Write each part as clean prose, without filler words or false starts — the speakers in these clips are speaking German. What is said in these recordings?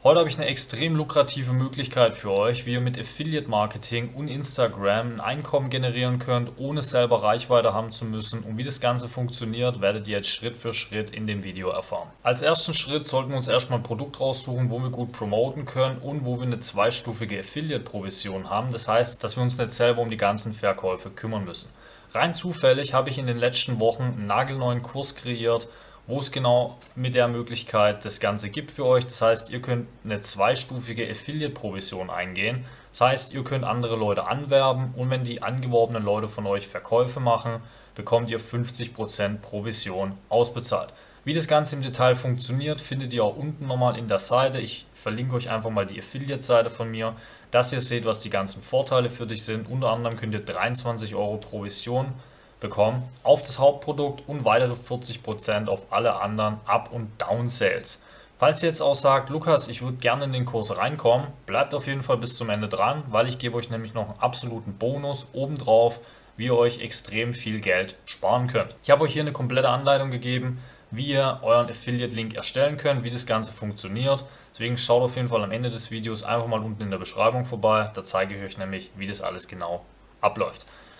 Heute habe ich eine extrem lukrative Möglichkeit für euch, wie ihr mit Affiliate Marketing und Instagram ein Einkommen generieren könnt, ohne selber Reichweite haben zu müssen. Und wie das Ganze funktioniert, werdet ihr jetzt Schritt für Schritt in dem Video erfahren. Als ersten Schritt sollten wir uns erstmal ein Produkt raussuchen, wo wir gut promoten können und wo wir eine zweistufige Affiliate-Provision haben. Das heißt, dass wir uns nicht selber um die ganzen Verkäufe kümmern müssen. Rein zufällig habe ich in den letzten Wochen einen nagelneuen Kurs kreiert, wo es genau mit der Möglichkeit das Ganze gibt für euch. Das heißt, ihr könnt eine zweistufige Affiliate-Provision eingehen. Das heißt, ihr könnt andere Leute anwerben und wenn die angeworbenen Leute von euch Verkäufe machen, bekommt ihr 50% Provision ausbezahlt. Wie das Ganze im Detail funktioniert, findet ihr auch unten nochmal in der Seite. Ich verlinke euch einfach mal die Affiliate-Seite von mir, dass ihr seht, was die ganzen Vorteile für dich sind. Unter anderem könnt ihr 23 Euro Provision bekommen auf das Hauptprodukt und weitere 40% auf alle anderen Up- und Down-Sales. Falls ihr jetzt auch sagt, Lukas, ich würde gerne in den Kurs reinkommen, bleibt auf jeden Fall bis zum Ende dran, weil ich gebe euch nämlich noch einen absoluten Bonus obendrauf, wie ihr euch extrem viel Geld sparen könnt. Ich habe euch hier eine komplette Anleitung gegeben, wie ihr euren Affiliate-Link erstellen könnt, wie das Ganze funktioniert. Deswegen schaut auf jeden Fall am Ende des Videos einfach mal unten in der Beschreibung vorbei, da zeige ich euch nämlich, wie das alles genau abläuft.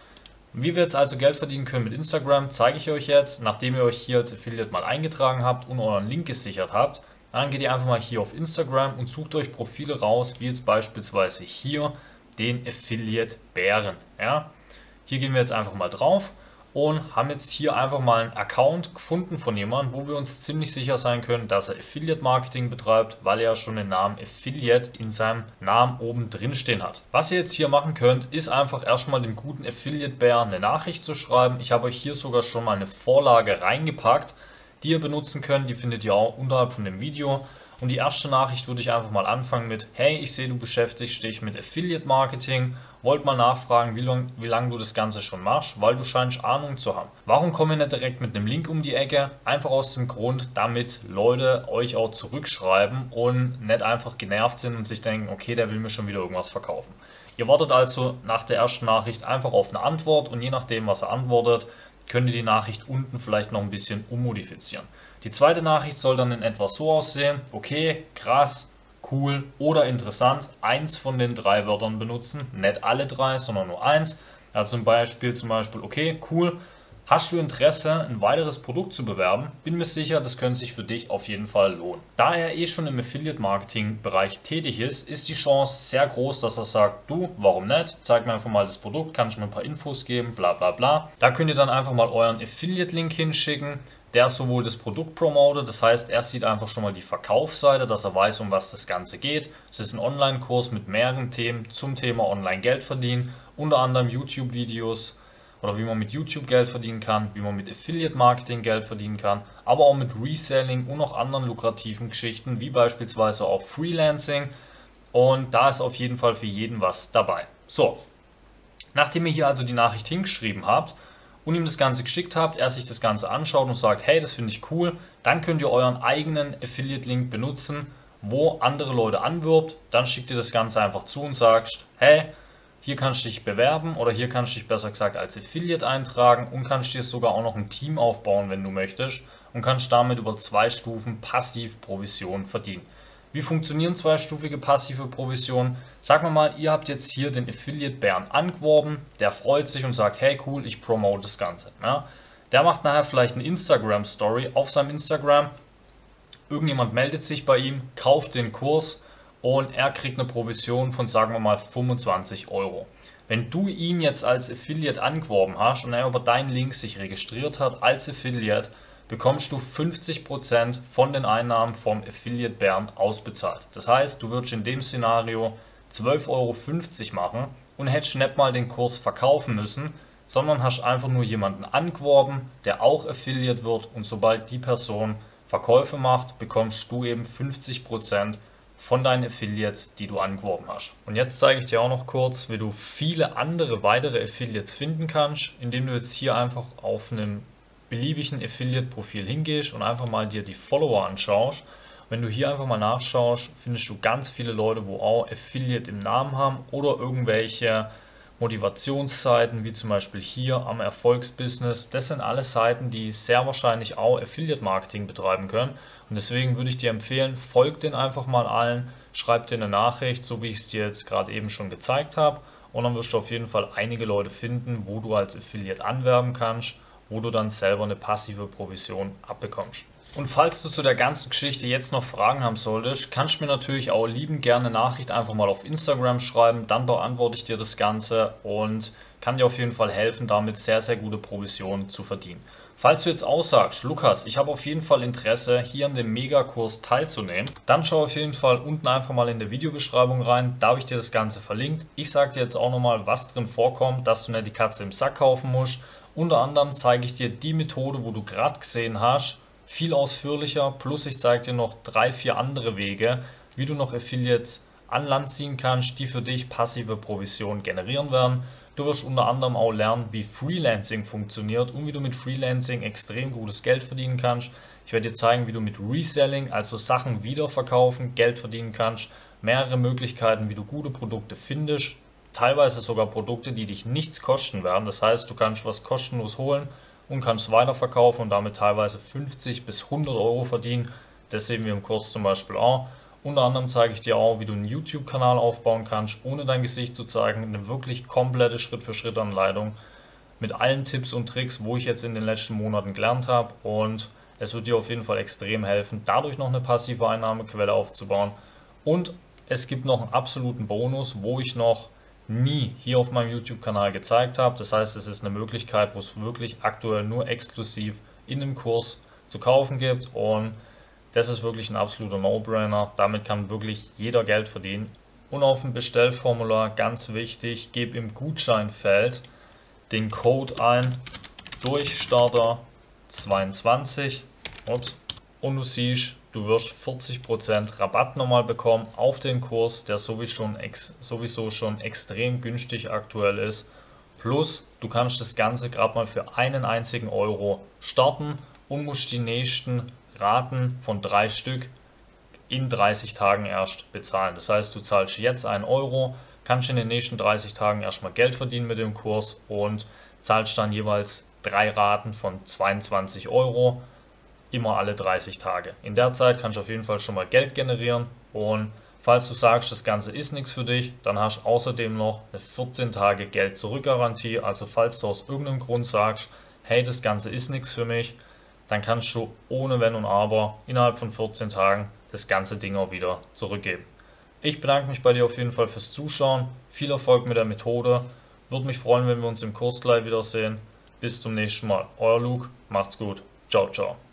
Wie wir jetzt also Geld verdienen können mit Instagram, zeige ich euch jetzt, nachdem ihr euch hier als Affiliate mal eingetragen habt und euren Link gesichert habt. Dann geht ihr einfach mal hier auf Instagram und sucht euch Profile raus, wie jetzt beispielsweise hier den Affiliate Bären. Ja? Hier gehen wir jetzt einfach mal drauf und haben jetzt hier einfach mal einen Account gefunden von jemandem, wo wir uns ziemlich sicher sein können, dass er Affiliate Marketing betreibt, weil er schon den Namen Affiliate in seinem Namen oben drin stehen hat. Was ihr jetzt hier machen könnt, ist einfach erstmal dem guten Affiliate Bär eine Nachricht zu schreiben. Ich habe euch hier sogar schon mal eine Vorlage reingepackt, die ihr benutzen könnt. Die findet ihr auch unterhalb von dem Video. Und die erste Nachricht würde ich einfach mal anfangen mit: Hey, ich sehe, du beschäftigst dich mit Affiliate Marketing. Wollt mal nachfragen, wie lange du das Ganze schon machst, weil du scheinst Ahnung zu haben. Warum komme ich nicht direkt mit einem Link um die Ecke? Einfach aus dem Grund, damit Leute euch auch zurückschreiben und nicht einfach genervt sind und sich denken, okay, der will mir schon wieder irgendwas verkaufen. Ihr wartet also nach der ersten Nachricht einfach auf eine Antwort und je nachdem, was er antwortet, könnt ihr die Nachricht unten vielleicht noch ein bisschen ummodifizieren. Die zweite Nachricht soll dann in etwa so aussehen: Okay, krass, cool oder interessant. Eins von den drei Wörtern benutzen, nicht alle drei, sondern nur eins. Also zum Beispiel, okay, cool. Hast du Interesse, ein weiteres Produkt zu bewerben? Bin mir sicher, das könnte sich für dich auf jeden Fall lohnen. Da er schon im Affiliate-Marketing-Bereich tätig ist, ist die Chance sehr groß, dass er sagt, du, warum nicht? Zeig mir einfach mal das Produkt, kannst du mir ein paar Infos geben, bla bla bla. Da könnt ihr dann einfach mal euren Affiliate-Link hinschicken, der sowohl das Produkt promotet, das heißt, er sieht einfach schon mal die Verkaufsseite, dass er weiß, um was das Ganze geht. Es ist ein Online-Kurs mit mehreren Themen zum Thema Online-Geld verdienen, unter anderem YouTube-Videos, oder wie man mit YouTube Geld verdienen kann, wie man mit Affiliate Marketing Geld verdienen kann, aber auch mit Reselling und noch anderen lukrativen Geschichten, wie beispielsweise auch Freelancing. Und da ist auf jeden Fall für jeden was dabei. So, nachdem ihr hier also die Nachricht hingeschrieben habt und ihm das Ganze geschickt habt, er sich das Ganze anschaut und sagt, hey, das finde ich cool, dann könnt ihr euren eigenen Affiliate Link benutzen, wo andere Leute anwirbt. Dann schickt ihr das Ganze einfach zu und sagst, hey, hier kannst du dich bewerben oder hier kannst du dich besser gesagt als Affiliate eintragen und kannst dir sogar auch noch ein Team aufbauen, wenn du möchtest, und kannst damit über 2 Stufen passiv Provision verdienen. Wie funktionieren zweistufige passive Provisionen? Sagen wir mal, ihr habt jetzt hier den Affiliate Bären angeworben, der freut sich und sagt, hey cool, ich promote das Ganze. Ja? Der macht nachher vielleicht eine Instagram Story auf seinem Instagram, irgendjemand meldet sich bei ihm, kauft den Kurs und er kriegt eine Provision von, sagen wir mal, 25 Euro. Wenn du ihn jetzt als Affiliate angeworben hast und er über deinen Link sich registriert hat als Affiliate, bekommst du 50% von den Einnahmen vom Affiliate Bären ausbezahlt. Das heißt, du würdest in dem Szenario 12,50 Euro machen und hättest nicht mal den Kurs verkaufen müssen, sondern hast einfach nur jemanden angeworben, der auch Affiliate wird, und sobald die Person Verkäufe macht, bekommst du eben 50% von deinen Affiliates, die du angeworben hast. Und jetzt zeige ich dir auch noch kurz, wie du viele andere weitere Affiliates finden kannst, indem du jetzt hier einfach auf einem beliebigen Affiliate-Profil hingehst und einfach mal dir die Follower anschaust. Wenn du hier einfach mal nachschaust, findest du ganz viele Leute, wo auch Affiliate im Namen haben oder irgendwelche Motivationsseiten, wie zum Beispiel hier am Erfolgsbusiness. Das sind alles Seiten, die sehr wahrscheinlich auch Affiliate Marketing betreiben können. Und deswegen würde ich dir empfehlen, folg den einfach mal allen, schreib dir eine Nachricht, so wie ich es dir jetzt gerade eben schon gezeigt habe. Und dann wirst du auf jeden Fall einige Leute finden, wo du als Affiliate anwerben kannst, wo du dann selber eine passive Provision abbekommst. Und falls du zu der ganzen Geschichte jetzt noch Fragen haben solltest, kannst du mir natürlich auch liebend gerne eine Nachricht einfach mal auf Instagram schreiben, dann beantworte ich dir das Ganze und kann dir auf jeden Fall helfen, damit sehr, sehr gute Provisionen zu verdienen. Falls du jetzt aussagst, Lukas, ich habe auf jeden Fall Interesse, hier an dem Megakurs teilzunehmen, dann schau auf jeden Fall unten einfach mal in der Videobeschreibung rein, da habe ich dir das Ganze verlinkt. Ich sage dir jetzt auch nochmal, was drin vorkommt, dass du nicht die Katze im Sack kaufen musst. Unter anderem zeige ich dir die Methode, wo du gerade gesehen hast, viel ausführlicher, plus ich zeige dir noch 3, 4 andere Wege, wie du noch Affiliates an Land ziehen kannst, die für dich passive Provisionen generieren werden. Du wirst unter anderem auch lernen, wie Freelancing funktioniert und wie du mit Freelancing extrem gutes Geld verdienen kannst. Ich werde dir zeigen, wie du mit Reselling, also Sachen wiederverkaufen, Geld verdienen kannst. Mehrere Möglichkeiten, wie du gute Produkte findest, teilweise sogar Produkte, die dich nichts kosten werden. Das heißt, du kannst was kostenlos holen und kannst weiterverkaufen und damit teilweise 50 bis 100 Euro verdienen. Das sehen wir im Kurs zum Beispiel auch. Unter anderem zeige ich dir auch, wie du einen YouTube-Kanal aufbauen kannst, ohne dein Gesicht zu zeigen. Eine wirklich komplette Schritt-für-Schritt-Anleitung mit allen Tipps und Tricks, wo ich jetzt in den letzten Monaten gelernt habe. Und es wird dir auf jeden Fall extrem helfen, dadurch noch eine passive Einnahmequelle aufzubauen. Und es gibt noch einen absoluten Bonus, wo ich noch nie hier auf meinem YouTube-Kanal gezeigt habe. Das heißt, es ist eine Möglichkeit, wo es wirklich aktuell nur exklusiv in dem Kurs zu kaufen gibt und das ist wirklich ein absoluter No-Brainer. Damit kann wirklich jeder Geld verdienen. Und auf dem Bestellformular, ganz wichtig, gebe im Gutscheinfeld den Code ein, Durchstarter22. Und du siehst, du wirst 40% Rabatt nochmal bekommen auf den Kurs, der sowieso schon extrem günstig aktuell ist. Plus, du kannst das Ganze gerade mal für einen einzigen Euro starten und musst die nächsten Raten von 3 Stück in 30 Tagen erst bezahlen. Das heißt, du zahlst jetzt 1 Euro, kannst in den nächsten 30 Tagen erstmal Geld verdienen mit dem Kurs und zahlst dann jeweils 3 Raten von 22 Euro, immer alle 30 Tage. In der Zeit kannst du auf jeden Fall schon mal Geld generieren und falls du sagst, das Ganze ist nichts für dich, dann hast du außerdem noch eine 14 Tage Geld-Zurück-Garantie. Also falls du aus irgendeinem Grund sagst, hey, das Ganze ist nichts für mich, dann kannst du ohne Wenn und Aber innerhalb von 14 Tagen das ganze Ding auch wieder zurückgeben. Ich bedanke mich bei dir auf jeden Fall fürs Zuschauen. Viel Erfolg mit der Methode. Würde mich freuen, wenn wir uns im Kurs gleich wiedersehen. Bis zum nächsten Mal. Euer Luke. Macht's gut. Ciao, ciao.